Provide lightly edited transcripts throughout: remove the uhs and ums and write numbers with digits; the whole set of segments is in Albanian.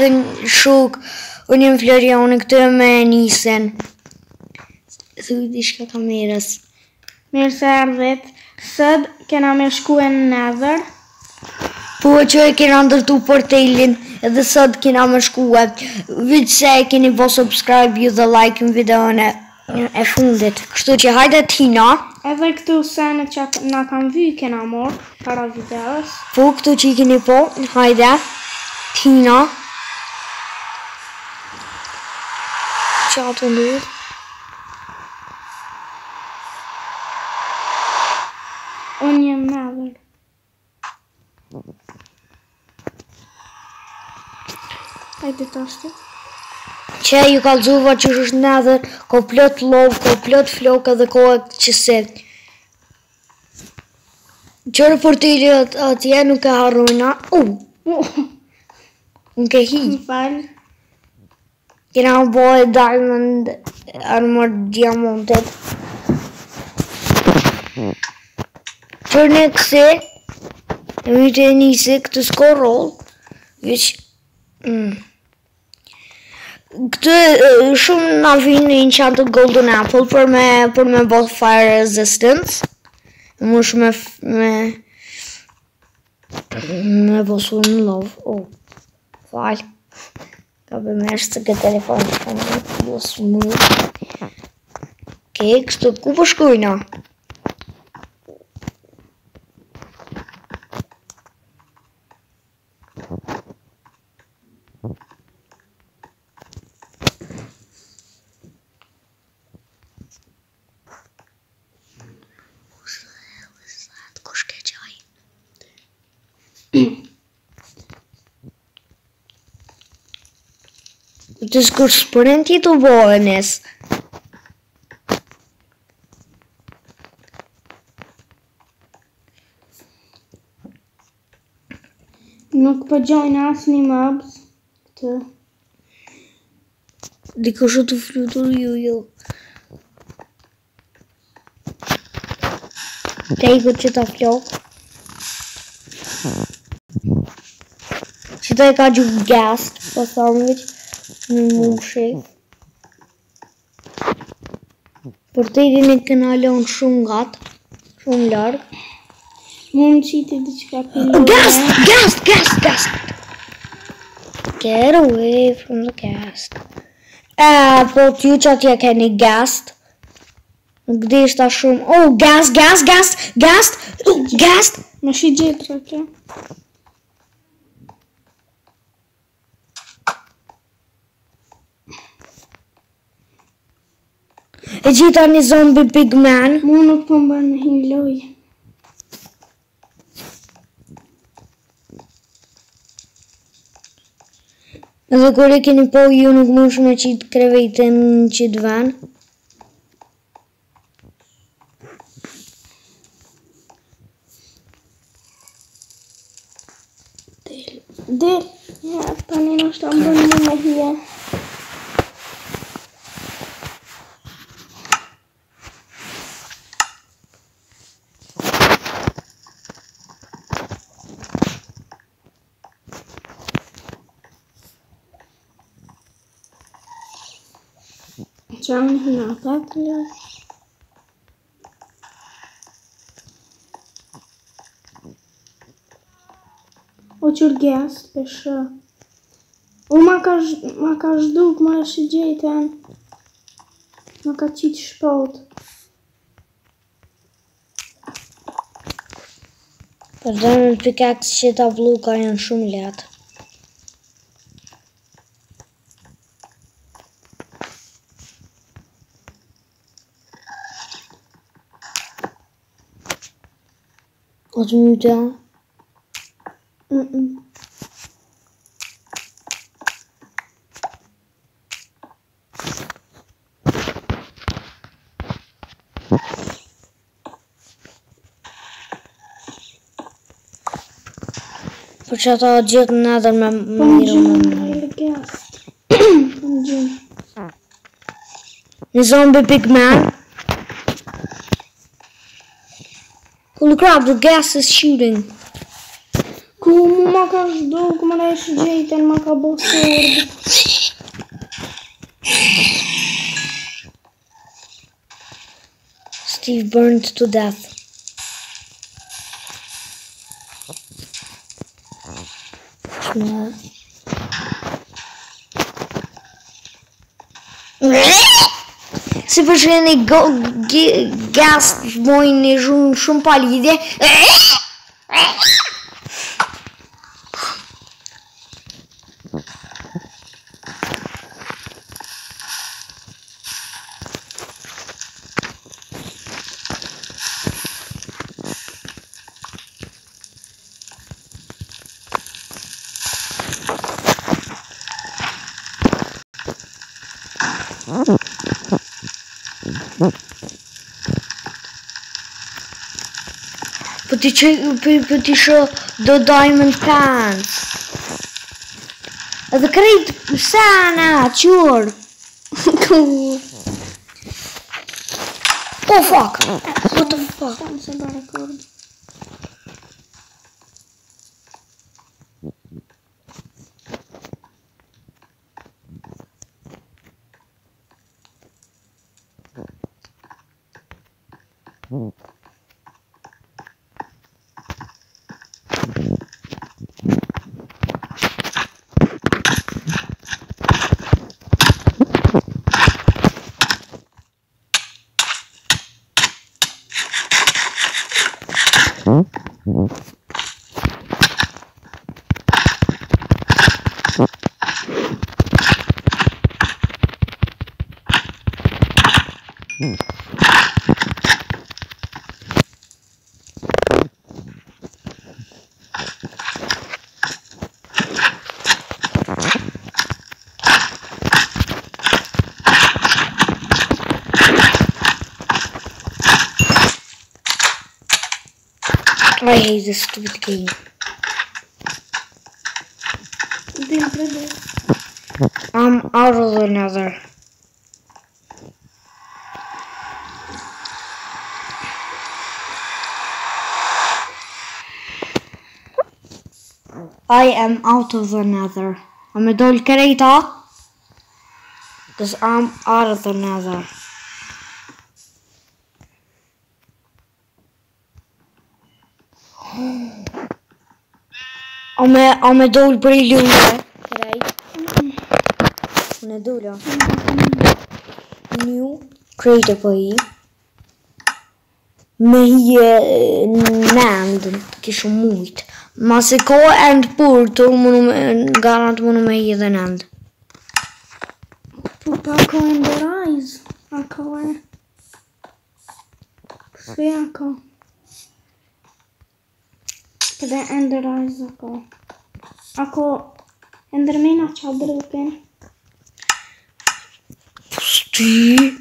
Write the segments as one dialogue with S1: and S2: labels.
S1: edhe një shuk, unë jem Floriani, këtë me Nisen. Thuj di shka kamerës.
S2: Mirë se ardhët. Sot kena me shku e në Nether.
S1: Po që e kena ndërtu portalin, edhe sot kena me shkue. Vëtë se e keni po subscribe ju dhe like në videon e fundit. Kështu që hajde Tina.
S2: Edhe këtu senet që na kam vy kena morë para videos.
S1: Po këtu që i keni po, hajde Tina. Që ato ndurë.
S2: Unë jem Nether. Hajde të ashtë.
S1: Që ju kalzuva që është Nether, ko plot lov, ko plot flokë dhe ko qëse. Qërë portili atje nuk e harrojna. Nuk e hi.
S2: Më falë.
S1: Kena bojë diamond armor diamantet. Qërë në këse, e mi të njëse këtë s'ko roll, veç këtë shumë na vinë në enchanted golden apple për me both fire resistance. Mush me bosu në love. Fal. Ka bëmesh të këtë telefon që në jo smooth. Okej, kështu ku po shkojna? Të shkur shpërën ti të bojënes.
S2: Nuk po gjojnë asë një mobs. Këtë.
S1: Dikush të flutur ju. Te i këtë që ta flok. Që ta e ka gjuhë gast, po thomit, në mushi. Portelin e këna lënë shumë gatë, shumë largë.
S2: Mund qiti diqka për
S1: Ghast! Get away from the ghast. Po t'ju që atje keni ghast. Nuk di ishta shumë. Ghast!
S2: Më shi gjithë që.
S1: E gjitha një zombie big man.
S2: Mu nuk po më bërë në hinë loj.
S1: Edhe kur e keni po ju nuk mush me qitë krevetin në qitë van.
S2: Del. Ja, tani në është të mbërë më me hje. Qëmë në atak lë. O qërë gjast, pëshë. Ma ka zhduk, ma e shë gjejten. Ma ka qitë shpot.
S1: Përdojnë në pickaxe që ta vluka janë shumë letë. O të myta? Për që ata gjithë në edhe me mirë më. Një zombie big man. Holy crap, the gas is shooting.
S2: Ku Ma ka shduk, më ne shgjejten, ma ka bo sord.
S1: Steve burned to death. Small. Se përshë gas bojnë shumë pa lidhje. Për t'i shoh do diamond pants. Edhe krejt sana, qur. Oh fuck. What the fuck?
S2: Tam se ba rekord.
S1: I hate this stupid game. I'm out of the nether. I am out of the nether. I'm a dol krejta. Because I'm out of the nether. I'm a dol për I lume. Unë e dula. New creator për I. Me hi nand, kishu mujt. Ma se ko and pur, të garant mënu me hi dhe nand.
S2: Po pa ko enderize. Ako e. Sve ako. Këde enderize ako. Ako endermena qa drupen.
S1: Sti.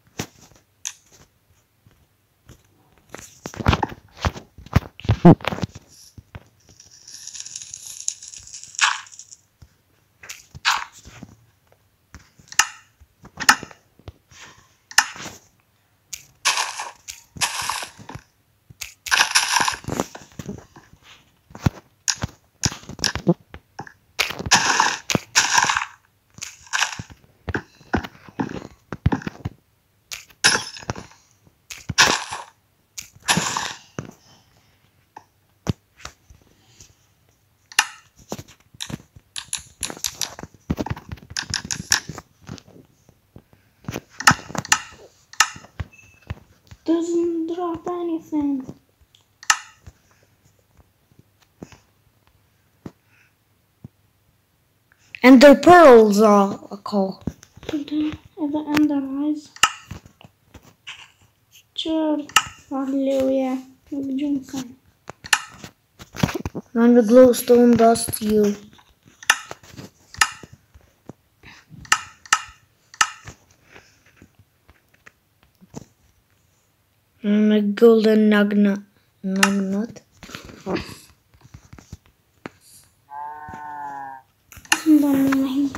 S2: Doesn't drop anything.
S1: And the pearls are ako.
S2: Këde edhe enderize. Qër. Halleluja. Nuk gjumë kam.
S1: And the glowstone dust you. And a golden nugget.
S2: Ndonë me hi.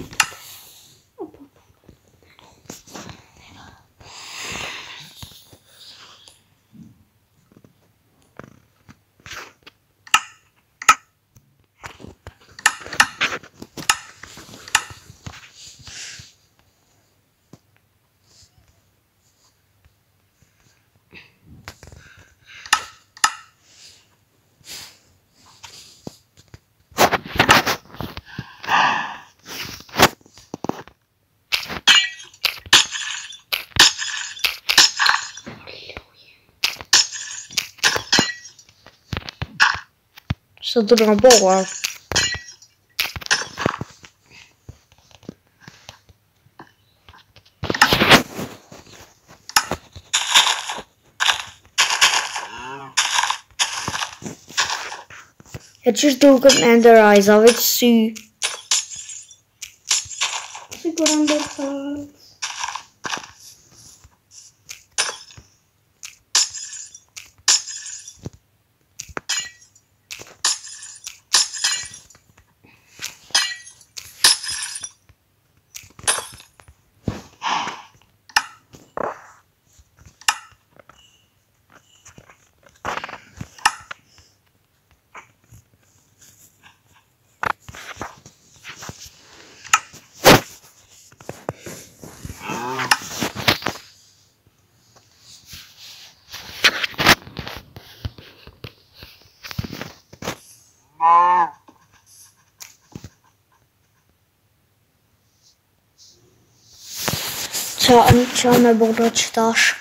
S1: Så du drar på. Jag tror du kan ändra eyes av ett sy.
S2: Så går han där för...
S1: Ciao me bordo czytasz.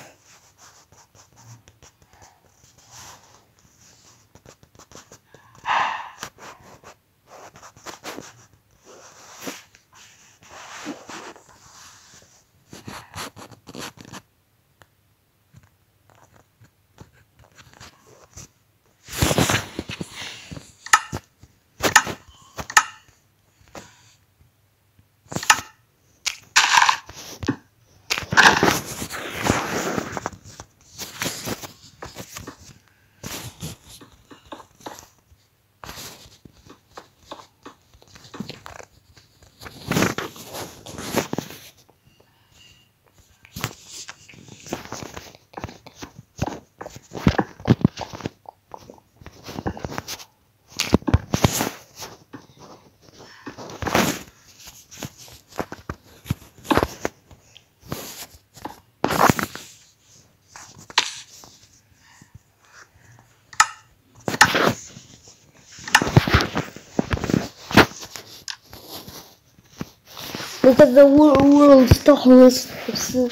S1: Look at the world's tallest person.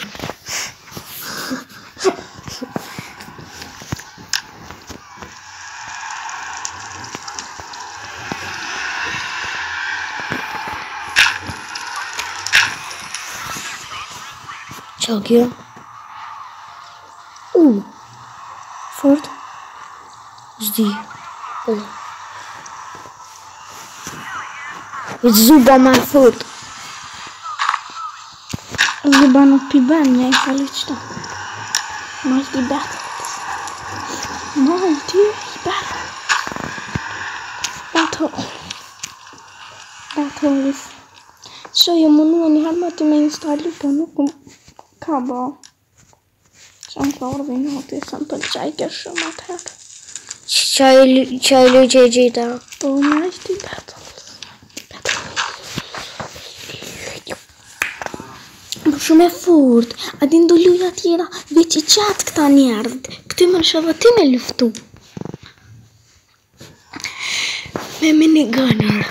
S1: Ciao Kira. Fort. Жди. It's Zuba my foot.
S2: Chyba pibem, jaka liczna. Mighty battles. Mighty battles. So yung munuan har mati med installera på någon kabel. Som klarar vi nog till exempel säker som att här.
S1: Чай JJ
S2: Då mighty battles. Shumë e fort, a din do luja tjera, veç I qatë këta njerët, këty më nëshëve ty me luftu. Me minigunner,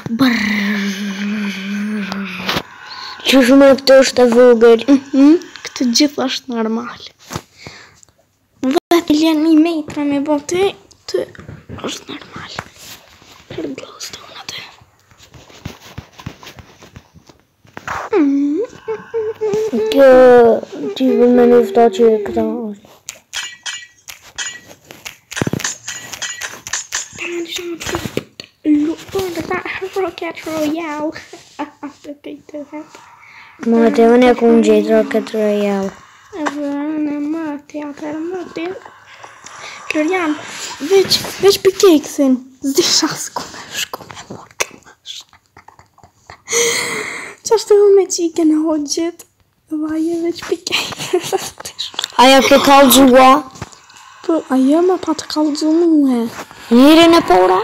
S1: Që shumë e këtë është e vogël.
S2: Këtë gjithë është normal. Vetë ljen 1 metra me bo ty është normal. Për glowstone aty.
S1: Kjo ti vën me lufta që këta është.
S2: Rocket Royale.
S1: Ma te unë e ku në gjithë Rocket Royale.
S2: Në mëti, atër mëti. Florian, veç për keksin. Zdisha s'ku me shku me mor këmash. Qa shtë me qike në hoqit. Vaje veç për keksin.
S1: Aja ke kallëzua?
S2: Po, aja ma pa të kallëzu muhe.
S1: Njërin e pora?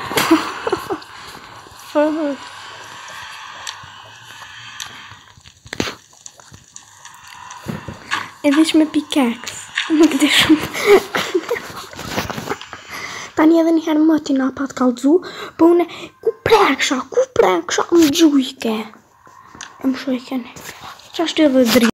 S2: E veç me pikeks. Nuk di shumë. Tani edhe njëherë mëti na pa të kallëzu, po une ku preksha më gjujke. E më shojke ne. Qa është edhe dri.